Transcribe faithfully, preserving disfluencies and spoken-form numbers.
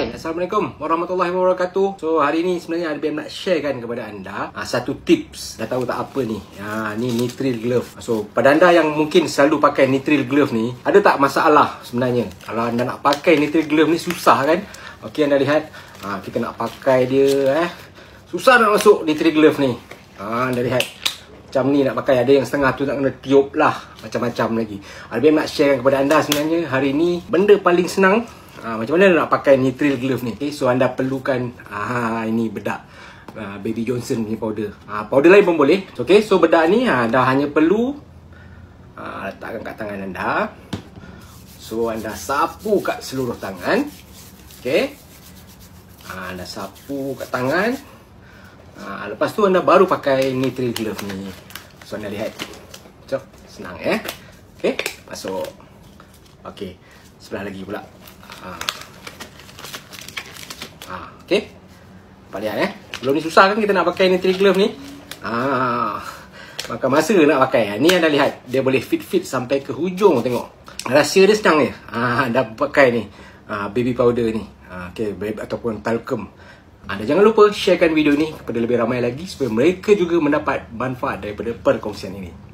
Hai, Assalamualaikum warahmatullahi wabarakatuh. So hari ni sebenarnya Arbian nak sharekan kepada anda ha, satu tips. Dah tahu tak apa ni? Ha, ni nitril glove. So pada anda yang mungkin selalu pakai nitril glove ni, ada tak masalah sebenarnya? Kalau anda nak pakai nitril glove ni susah kan? Okey, anda lihat ha, kita nak pakai dia eh. Susah nak masuk nitril glove ni. Ha, anda lihat macam ni nak pakai, ada yang setengah tu nak kena tiup lah, macam-macam lagi. Arbian nak share kepada anda sebenarnya hari ni benda paling senang. Ha, macam mana nak pakai nitril glove ni. Okay, so anda perlukan ha, ini bedak ha, Baby Johnson punya powder. Ha, powder lain pun boleh. Okay, so bedak ni ha, dah hanya perlu ha, letakkan kat tangan anda. So anda sapu kat seluruh tangan. Okay, ha, anda sapu kat tangan. Ha, lepas tu anda baru pakai nitril glove ni. So anda lihat, so, senang eh. Okay, masuk. Okay, sebelah lagi pula. Ha. Ha, okay, nampak lihat eh. Belum ni susah kan kita nak pakai nitril glove ni. Ha, makan masa nak pakai. Ni anda lihat, dia boleh fit-fit sampai ke hujung. Tengok, rahsia dia senang je. Ha, dah pakai ni ha, baby powder ni ha, okay, ataupun talcum. Anda jangan lupa sharekan video ni kepada lebih ramai lagi supaya mereka juga mendapat manfaat daripada perkongsian ini.